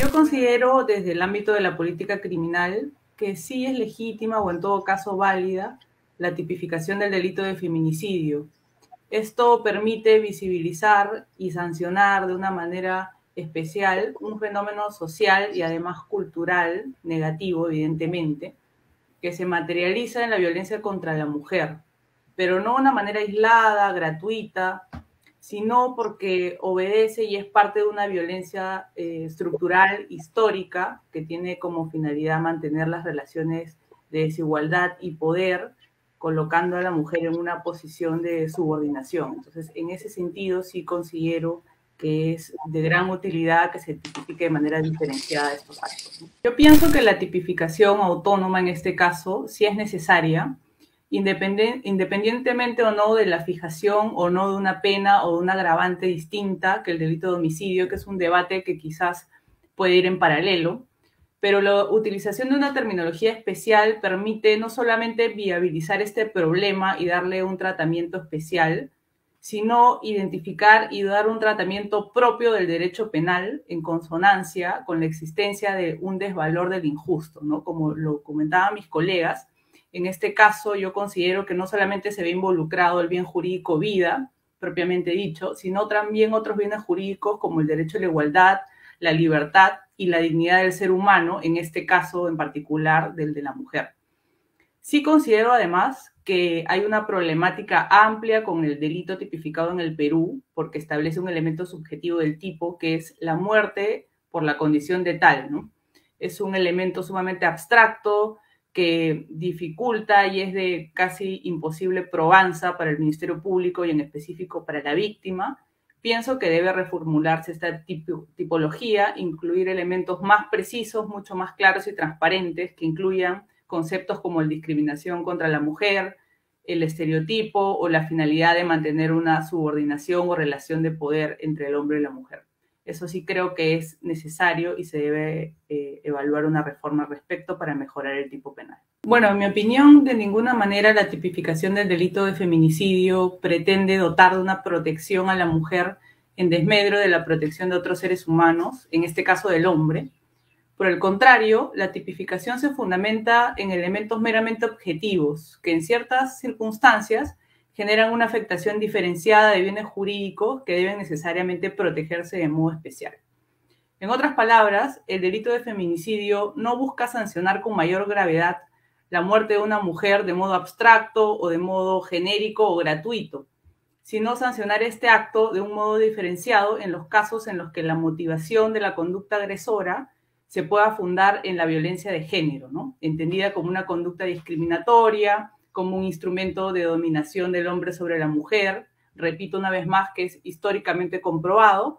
Yo considero desde el ámbito de la política criminal que sí es legítima o en todo caso válida la tipificación del delito de feminicidio. Esto permite visibilizar y sancionar de una manera especial un fenómeno social y además cultural negativo, evidentemente, que se materializa en la violencia contra la mujer, pero no de una manera aislada, gratuita, sino porque obedece y es parte de una violencia estructural, histórica, que tiene como finalidad mantener las relaciones de desigualdad y poder, colocando a la mujer en una posición de subordinación. Entonces, en ese sentido, sí considero que es de gran utilidad que se tipifique de manera diferenciada estos actos, ¿no? Yo pienso que la tipificación autónoma en este caso sí es necesaria, independientemente o no de la fijación o no de una pena o de una agravante distinta que el delito de homicidio, que es un debate que quizás puede ir en paralelo, pero la utilización de una terminología especial permite no solamente viabilizar este problema y darle un tratamiento especial, sino identificar y dar un tratamiento propio del derecho penal en consonancia con la existencia de un desvalor del injusto, ¿no? Como lo comentaban mis colegas, en este caso yo considero que no solamente se ve involucrado el bien jurídico vida, propiamente dicho, sino también otros bienes jurídicos como el derecho a la igualdad, la libertad y la dignidad del ser humano, en este caso en particular del de la mujer. Sí considero además que hay una problemática amplia con el delito tipificado en el Perú, porque establece un elemento subjetivo del tipo, que es la muerte por la condición de tal, ¿no? Es un elemento sumamente abstracto que dificulta y es de casi imposible probanza para el Ministerio Público y en específico para la víctima. Pienso que debe reformularse esta tipología, incluir elementos más precisos, mucho más claros y transparentes, que incluyan conceptos como la discriminación contra la mujer, el estereotipo o la finalidad de mantener una subordinación o relación de poder entre el hombre y la mujer. Eso sí creo que es necesario y se debe evaluar una reforma al respecto para mejorar el tipo penal. Bueno, en mi opinión, de ninguna manera la tipificación del delito de feminicidio pretende dotar de una protección a la mujer en desmedro de la protección de otros seres humanos, en este caso del hombre. Por el contrario, la tipificación se fundamenta en elementos meramente objetivos, que en ciertas circunstancias generan una afectación diferenciada de bienes jurídicos que deben necesariamente protegerse de modo especial. En otras palabras, el delito de feminicidio no busca sancionar con mayor gravedad la muerte de una mujer de modo abstracto o de modo genérico o gratuito, sino sancionar este acto de un modo diferenciado en los casos en los que la motivación de la conducta agresora se pueda fundar en la violencia de género, ¿no? Entendida como una conducta discriminatoria, como un instrumento de dominación del hombre sobre la mujer. Repito una vez más que es históricamente comprobado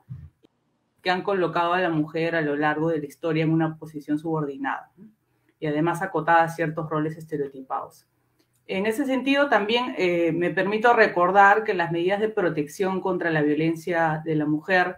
que han colocado a la mujer a lo largo de la historia en una posición subordinada, ¿no? Y además acotada a ciertos roles estereotipados. En ese sentido, también me permito recordar que las medidas de protección contra la violencia de la mujer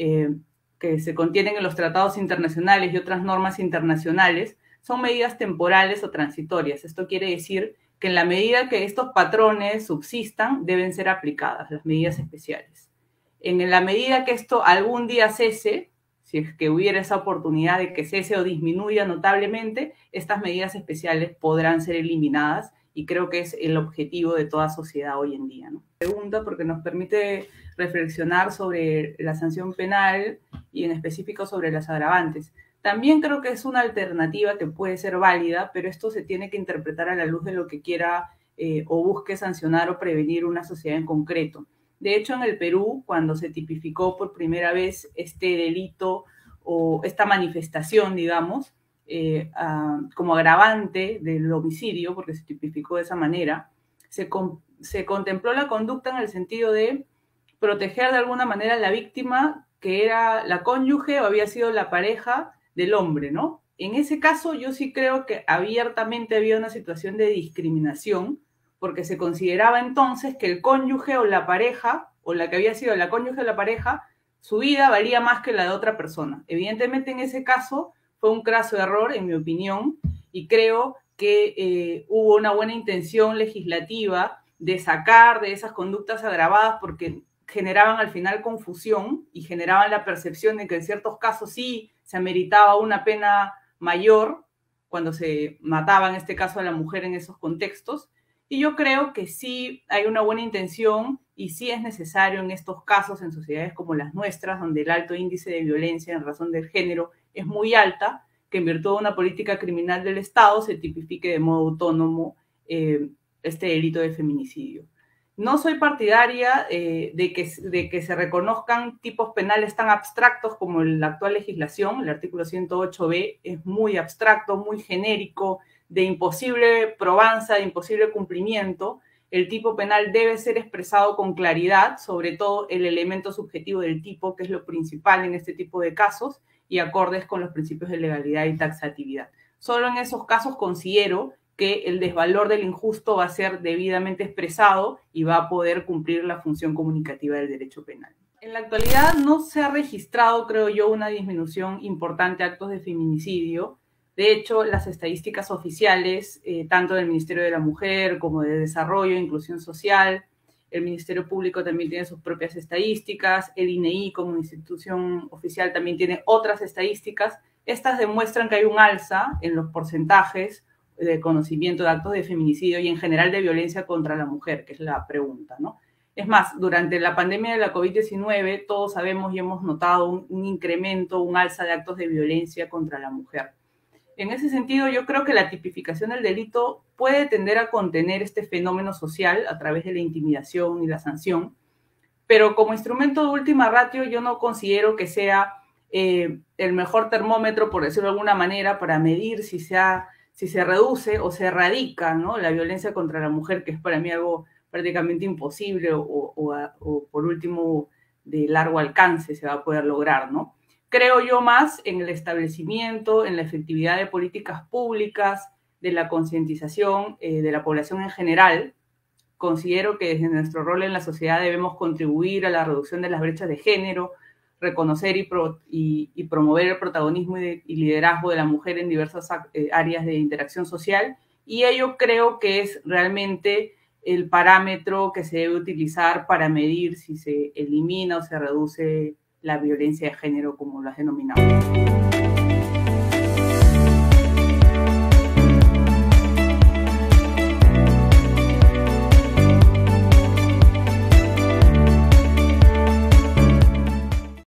que se contienen en los tratados internacionales y otras normas internacionales son medidas temporales o transitorias. Esto quiere decir que en la medida que estos patrones subsistan, deben ser aplicadas las medidas especiales. En la medida que esto algún día cese, si es que hubiera esa oportunidad de que cese o disminuya notablemente, estas medidas especiales podrán ser eliminadas y creo que es el objetivo de toda sociedad hoy en día, ¿no? Pregunta porque nos permite reflexionar sobre la sanción penal y en específico sobre las agravantes. También creo que es una alternativa que puede ser válida, pero esto se tiene que interpretar a la luz de lo que quiera o busque sancionar o prevenir una sociedad en concreto. De hecho, en el Perú, cuando se tipificó por primera vez este delito o esta manifestación, digamos, como agravante del homicidio, porque se tipificó de esa manera, se contempló la conducta en el sentido de proteger de alguna manera a la víctima que era la cónyuge o había sido la pareja del hombre, ¿no? En ese caso yo sí creo que abiertamente había una situación de discriminación, porque se consideraba entonces que el cónyuge o la pareja, o la que había sido la cónyuge o la pareja, su vida valía más que la de otra persona. Evidentemente en ese caso fue un craso error, en mi opinión, y creo que hubo una buena intención legislativa de sacar de esas conductas agravadas porque generaban al final confusión y generaban la percepción de que en ciertos casos sí se ameritaba una pena mayor cuando se mataba, en este caso, a la mujer en esos contextos. Y yo creo que sí hay una buena intención y sí es necesario en estos casos, en sociedades como las nuestras, donde el alto índice de violencia en razón del género es muy alta, que en virtud de una política criminal del Estado se tipifique de modo autónomo este delito de feminicidio. No soy partidaria de que se reconozcan tipos penales tan abstractos como la actual legislación. El artículo 108b es muy abstracto, muy genérico, de imposible probanza, de imposible cumplimiento. El tipo penal debe ser expresado con claridad, sobre todo el elemento subjetivo del tipo, que es lo principal en este tipo de casos, y acordes con los principios de legalidad y taxatividad. Solo en esos casos considero que el desvalor del injusto va a ser debidamente expresado y va a poder cumplir la función comunicativa del derecho penal. En la actualidad no se ha registrado, creo yo, una disminución importante de actos de feminicidio. De hecho, las estadísticas oficiales, tanto del Ministerio de la Mujer como de Desarrollo e Inclusión Social, el Ministerio Público también tiene sus propias estadísticas, el INEI como institución oficial también tiene otras estadísticas. Estas demuestran que hay un alza en los porcentajes de conocimiento de actos de feminicidio y en general de violencia contra la mujer, que es la pregunta, ¿no? Es más, durante la pandemia de la COVID-19 todos sabemos y hemos notado un incremento, un alza de actos de violencia contra la mujer. En ese sentido, yo creo que la tipificación del delito puede tender a contener este fenómeno social a través de la intimidación y la sanción, pero como instrumento de última ratio yo no considero que sea el mejor termómetro, por decirlo de alguna manera, para medir si se reduce o se erradica, ¿no?, la violencia contra la mujer, que es para mí algo prácticamente imposible o por último de largo alcance se va a poder lograr, ¿no? Creo yo más en el establecimiento, en la efectividad de políticas públicas, de la concientización de la población en general. Considero que desde nuestro rol en la sociedad debemos contribuir a la reducción de las brechas de género, reconocer y promover el protagonismo y liderazgo de la mujer en diversas áreas de interacción social, y ello creo que es realmente el parámetro que se debe utilizar para medir si se elimina o se reduce la violencia de género, como lo has denominado.